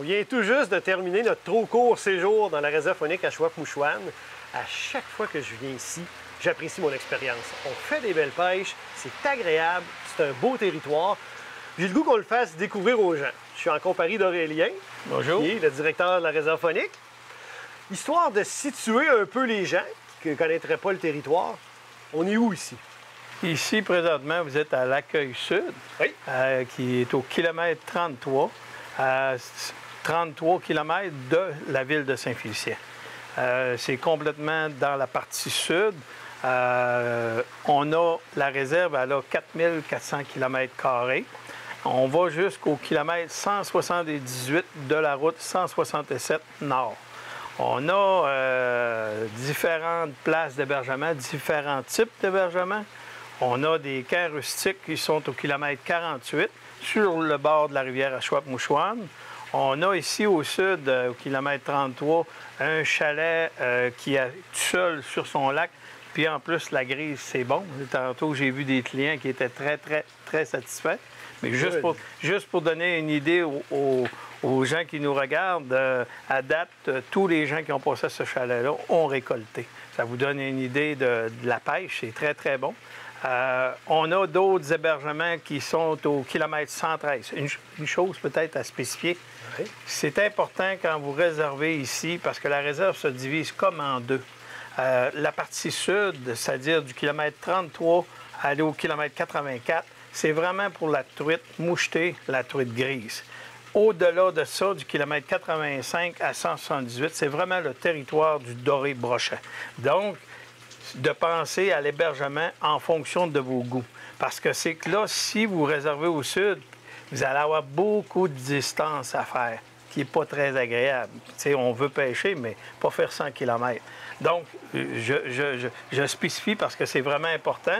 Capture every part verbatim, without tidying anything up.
vient tout juste de terminer notre trop court séjour dans la réserve faunique à Shwap-Mouchouane. À chaque fois que je viens ici, j'apprécie mon expérience. On fait des belles pêches, c'est agréable, c'est un beau territoire. J'ai le goût qu'on le fasse découvrir aux gens. Je suis en compagnie d'Aurélien, Bonjour. qui est le directeur de la réserve faunique. Histoire de situer un peu les gens qui ne connaîtraient pas le territoire, on est où ici? Ici, présentement, vous êtes à l'Accueil Sud, Oui. euh, qui est au kilomètre trente-trois, à trente-trois kilomètres de la ville de Saint-Félicien. Euh, c'est complètement dans la partie sud. Euh, on a la réserve, elle a quatre mille quatre cents kilomètres carrés. On va jusqu'au kilomètre cent soixante-dix-huit de la route cent soixante-sept nord. On a euh, différentes places d'hébergement, différents types d'hébergement. On a des camps rustiques qui sont au kilomètre quarante-huit sur le bord de la rivière à Shwap-Mouchouane. On a ici au sud, euh, au kilomètre trente-trois, un chalet euh, qui est tout seul sur son lac. Puis en plus, la grise, c'est bon. Tantôt, j'ai vu des clients qui étaient très, très, très satisfaits. Mais juste pour, juste pour donner une idée aux, aux, aux gens qui nous regardent, euh, à date, euh, tous les gens qui ont passé à ce chalet-là ont récolté. Ça vous donne une idée de, de la pêche. C'est très, très bon. Euh, on a d'autres hébergements qui sont au kilomètre cent treize. Une, une chose peut-être à spécifier, oui. C'est important quand vous réservez ici, parce que la réserve se divise comme en deux. Euh, la partie sud, c'est-à-dire du kilomètre trente-trois à aller au kilomètre quatre-vingt-quatre, c'est vraiment pour la truite mouchetée, la truite grise. Au-delà de ça, du kilomètre quatre-vingt-cinq à cent soixante-dix-huit, c'est vraiment le territoire du doré brochet. Donc, de penser à l'hébergement en fonction de vos goûts. Parce que c'est que là, si vous réservez au sud, vous allez avoir beaucoup de distance à faire, qui n'est pas très agréable. T'sais, on veut pêcher, mais pas faire cent kilomètres. Donc, je, je, je, je spécifie parce que c'est vraiment important.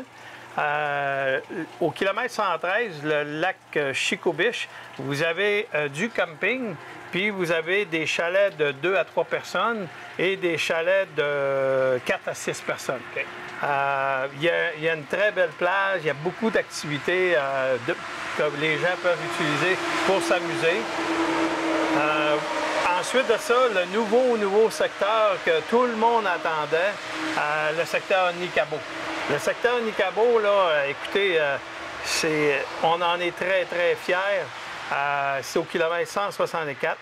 Euh, au kilomètre cent treize, le lac Chicobiche, vous avez euh, du camping, puis vous avez des chalets de deux à trois personnes et des chalets de quatre à six personnes. Okay. Euh, il, y a, il y a une très belle plage, il y a beaucoup d'activités euh, de, que les gens peuvent utiliser pour s'amuser. Euh, ensuite de ça, le nouveau, nouveau secteur que tout le monde attendait, euh, le secteur Nicabo. Le secteur Nicabo, là, écoutez, euh, c'est, on en est très, très fiers. Euh, c'est au kilomètre cent soixante-quatre.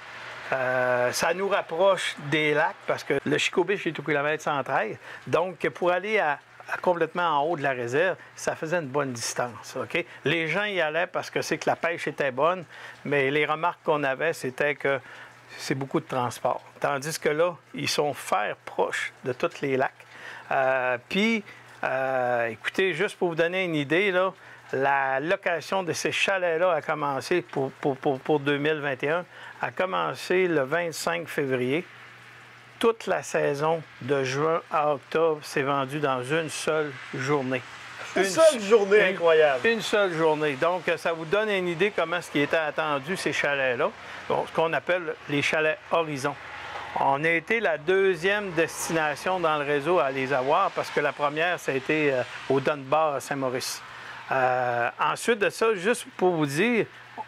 Euh, ça nous rapproche des lacs parce que le Chicobiche est au kilomètre cent treize. Donc, pour aller à, à complètement en haut de la réserve, ça faisait une bonne distance. Okay? Les gens y allaient parce que c'est que la pêche était bonne, mais les remarques qu'on avait, c'était que c'est beaucoup de transport. Tandis que là, ils sont faire proches de tous les lacs. Euh, Puis, Euh, écoutez, juste pour vous donner une idée, là, la location de ces chalets-là a commencé pour, pour, pour, pour deux mille vingt et un, a commencé le vingt-cinq février. Toute la saison de juin à octobre s'est vendue dans une seule journée. Une, une seule journée une, incroyable. Une seule journée. Donc, ça vous donne une idée comment ce qui était attendu, ces chalets-là. Bon, ce qu'on appelle les chalets Horizon. On a été la deuxième destination dans le réseau à les avoir parce que la première, ça a été euh, au Dunbar à Saint-Maurice. Euh, ensuite de ça, juste pour vous dire,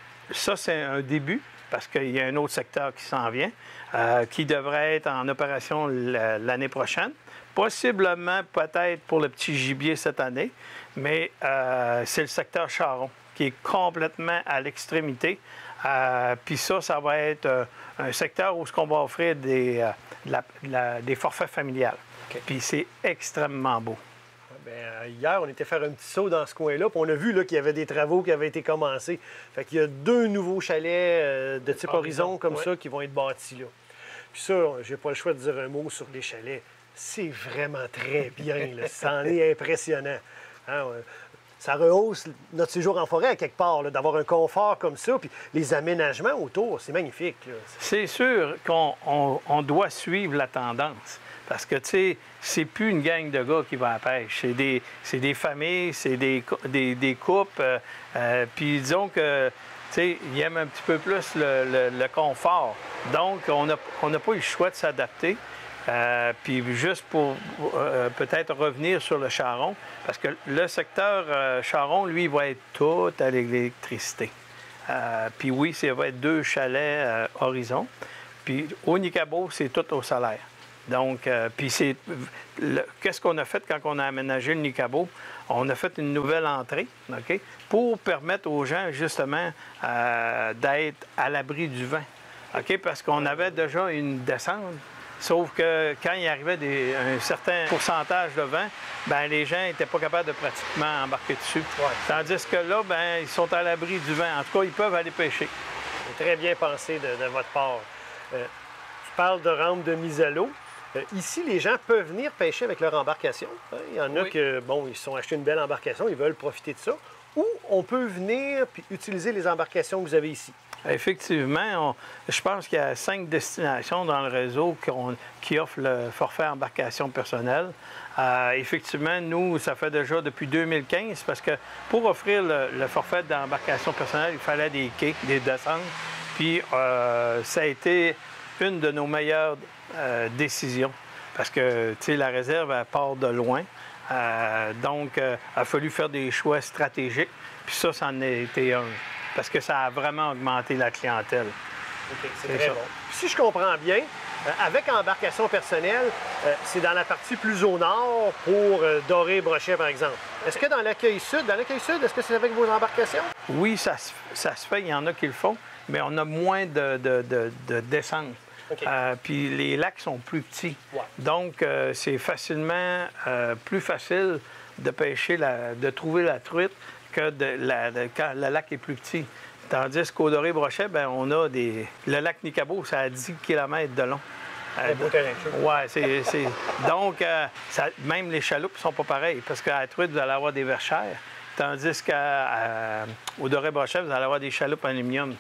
ça c'est un début parce qu'il y a un autre secteur qui s'en vient, euh, qui devrait être en opération l'année prochaine. Possiblement, peut-être pour le petit gibier cette année, mais euh, c'est le secteur Charon qui est complètement à l'extrémité. Euh, Puis ça, ça va être euh, un secteur où on va offrir des, euh, de la, de la, des forfaits familiales. Okay. Puis c'est extrêmement beau. Bien, euh, hier, on était faire un petit saut dans ce coin-là, puis on a vu là, qu'il y avait des travaux qui avaient été commencés. Fait qu'il y a deux nouveaux chalets euh, de type Horizon, Horizon comme ouais. ça qui vont être bâtis là. Puis ça, j'ai pas le choix de dire un mot sur les chalets. C'est vraiment très bien, là. Ça en est impressionnant. Hein, ouais. Ça rehausse notre séjour en forêt à quelque part, d'avoir un confort comme ça, puis les aménagements autour, c'est magnifique. C'est sûr qu'on on, on doit suivre la tendance, parce que, tu sais, c'est plus une gang de gars qui va à la pêche. C'est des, c'est des familles, c'est des, des, des couples, euh, euh, puis disons que, tu sais, ils aiment un petit peu plus le, le, le confort. Donc, on n'a on n'a pas eu le choix de s'adapter. Euh, puis juste pour euh, peut-être revenir sur le Charon, parce que le secteur euh, Charon, lui, va être tout à l'électricité. Euh, puis oui, ça va être deux chalets euh, horizon. Puis au Nicabo, c'est tout au solaire. Donc, euh, puis c'est... Qu'est-ce qu'on a fait quand on a aménagé le Nicabo? On a fait une nouvelle entrée, OK, pour permettre aux gens, justement, euh, d'être à l'abri du vent. OK, parce qu'on avait déjà une descente. Sauf que quand il arrivait des, un certain pourcentage de vent, bien, les gens n'étaient pas capables de pratiquement embarquer dessus. Ouais. Tandis que là, bien, ils sont à l'abri du vent. En tout cas, ils peuvent aller pêcher. C'est très bien pensé de, de votre part. Euh, tu parles de rampe de mise à l'eau. Euh, ici, les gens peuvent venir pêcher avec leur embarcation. Hein? Il y en a oui. que, bon, ils se sont achetés une belle embarcation, ils veulent profiter de ça. Ou on peut venir puis utiliser les embarcations que vous avez ici. Effectivement, on, je pense qu'il y a cinq destinations dans le réseau qui, ont, qui offrent le forfait embarcation personnelle. Euh, effectivement, nous, ça fait déjà depuis deux mille quinze, parce que pour offrir le, le forfait d'embarcation personnelle, il fallait des quais, des descentes. Puis euh, ça a été une de nos meilleures euh, décisions, parce que, tu sais, la réserve, elle part de loin. Euh, donc, euh, il a fallu faire des choix stratégiques. Puis ça, ça en a été un. Parce que ça a vraiment augmenté la clientèle. OK, c'est très ça. Bon. Puis si je comprends bien, euh, avec embarcation personnelle, euh, c'est dans la partie plus au nord pour euh, Doré-Brochet, par exemple. Est-ce que dans l'accueil sud, dans l'accueil sud, est-ce que c'est avec vos embarcations? Oui, ça se, ça se fait. Il y en a qui le font, mais on a moins de, de, de, de descente. Okay. Euh, puis les lacs sont plus petits. Ouais. Donc, euh, c'est facilement euh, plus facile de pêcher, la, de trouver la truite que de la, de, quand le lac est plus petit. Tandis qu'au Doré-Brochet, bien, on a des... Le lac Nicabo, ça a dix kilomètres de long. C'est beau terrain. Oui, c'est... c'est... Donc, euh, ça... même les chaloupes ne sont pas pareilles, parce qu'à la truite, vous allez avoir des verchères, tandis qu'au Doré-Brochet, vous allez avoir des chaloupes aluminium,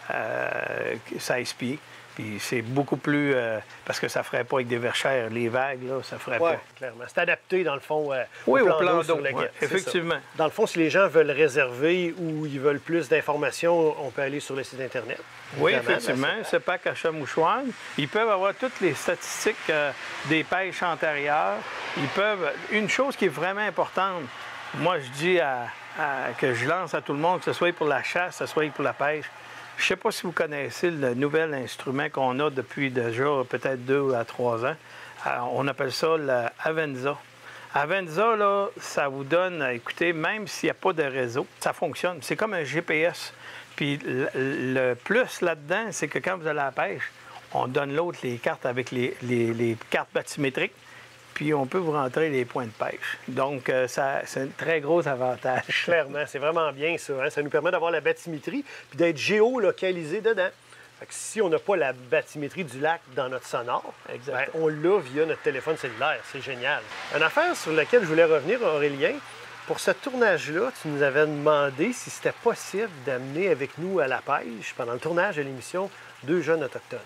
euh, seize pieds. Puis c'est beaucoup plus... Euh, parce que ça ne ferait pas avec des verchères. Les vagues, là, ça ne ferait ouais, pas. Clairement. C'est adapté, dans le fond, euh, oui, au plan, au plan d'eau sur lequel. Ouais, effectivement. Dans le fond, si les gens veulent réserver ou ils veulent plus d'informations, on peut aller sur le site Internet. Oui, effectivement. C'est pas qu'à Mouchouane. Ils peuvent avoir toutes les statistiques euh, des pêches antérieures. Ils peuvent... Une chose qui est vraiment importante, moi, je dis à, à, que je lance à tout le monde, que ce soit pour la chasse, que ce soit pour la pêche. Je ne sais pas si vous connaissez le nouvel instrument qu'on a depuis déjà peut-être deux à trois ans. Euh, on appelle ça l'Avenza. Avenza, là, ça vous donne, écoutez, même s'il n'y a pas de réseau, ça fonctionne. C'est comme un G P S. Puis le, le plus là-dedans, c'est que quand vous allez à la pêche, on donne l'autre les cartes avec les, les, les cartes bathymétriques, puis on peut vous rentrer les points de pêche. Donc, euh, ça, c'est un très gros avantage. Clairement, c'est vraiment bien ça. Hein? Ça nous permet d'avoir la bathymétrie puis d'être géolocalisé dedans. Fait que si on n'a pas la bathymétrie du lac dans notre sonore, ben, on l'a via notre téléphone cellulaire. C'est génial. Une affaire sur laquelle je voulais revenir, Aurélien, pour ce tournage-là, tu nous avais demandé si c'était possible d'amener avec nous à la pêche, pendant le tournage de l'émission, deux jeunes autochtones.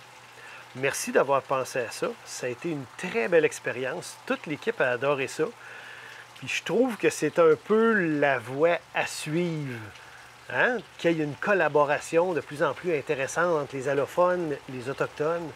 Merci d'avoir pensé à ça. Ça a été une très belle expérience. Toute l'équipe a adoré ça. Puis je trouve que c'est un peu la voie à suivre. Hein? Qu'il y ait une collaboration de plus en plus intéressante entre les allophones et les autochtones.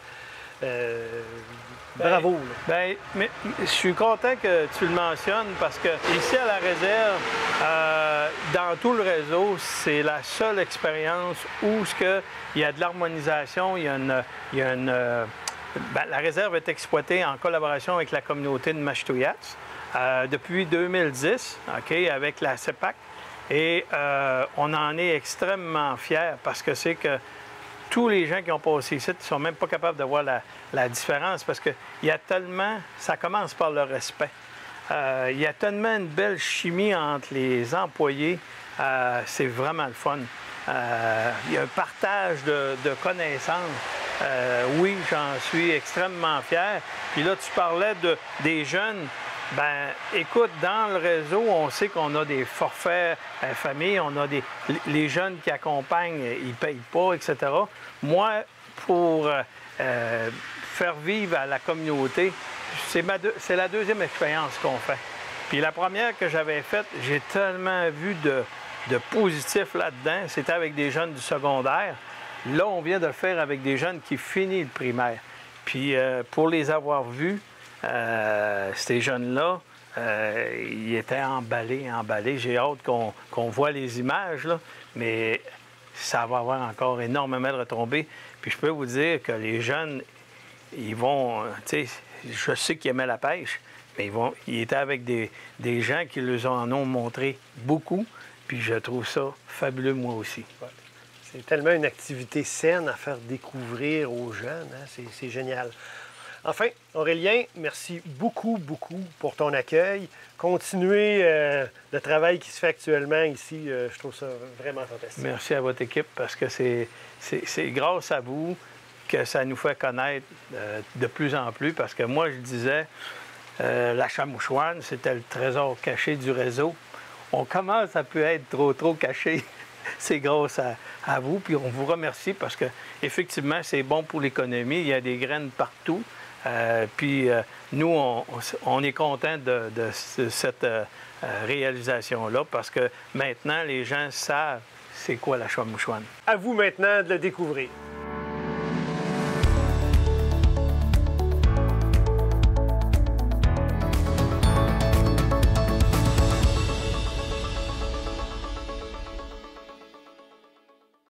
Euh, bravo. Bien, ben, mais, je suis content que tu le mentionnes parce que ici à la réserve, euh, dans tout le réseau, c'est la seule expérience où ce que, il y a de l'harmonisation, il y a une... Il y a une ben, la réserve est exploitée en collaboration avec la communauté de Mashtuyats euh, depuis deux mille dix, okay, avec la C E P A C. Et euh, on en est extrêmement fiers parce que c'est que tous les gens qui ont passé ici ne sont même pas capables de voir la, la différence parce qu'il y a tellement, ça commence par le respect. Euh, il y a tellement une belle chimie entre les employés, euh, c'est vraiment le fun. Euh, il y a un partage de, de connaissances. Euh, oui, j'en suis extrêmement fier. Puis là, tu parlais de, des jeunes. Bien, écoute, dans le réseau, on sait qu'on a des forfaits à famille, on a des... Les jeunes qui accompagnent, ils ne payent pas, et cetera. Moi, pour euh, faire vivre à la communauté, c'est, ma deux... c'est la deuxième expérience qu'on fait. Puis la première que j'avais faite, j'ai tellement vu de, de positif là-dedans, c'était avec des jeunes du secondaire. Là, on vient de le faire avec des jeunes qui finissent le primaire. Puis euh, pour les avoir vus, Euh, ces jeunes-là, euh, ils étaient emballés, emballés. J'ai hâte qu'on qu'on voit les images, là. Mais ça va avoir encore énormément de retombées. Puis je peux vous dire que les jeunes, ils vont, tu sais, je sais qu'ils aimaient la pêche, mais ils, vont, ils étaient avec des, des gens qui leur en ont montré beaucoup, puis je trouve ça fabuleux moi aussi. Ouais. C'est tellement une activité saine à faire découvrir aux jeunes, hein? C'est génial. Enfin, Aurélien, merci beaucoup, beaucoup pour ton accueil. Continuez euh, le travail qui se fait actuellement ici. Euh, je trouve ça vraiment fantastique. Merci à votre équipe parce que c'est grâce à vous que ça nous fait connaître euh, de plus en plus. Parce que moi, je disais, euh, la chamouchouane, c'était le trésor caché du réseau. On commence à peut être trop, trop caché. C'est grâce à, à vous. Puis on vous remercie parce que effectivement, c'est bon pour l'économie. Il y a des graines partout. Euh, puis euh, nous, on, on est content de, de, de cette euh, réalisation-là parce que maintenant, les gens savent c'est quoi la chamouchouane. À vous maintenant de le découvrir.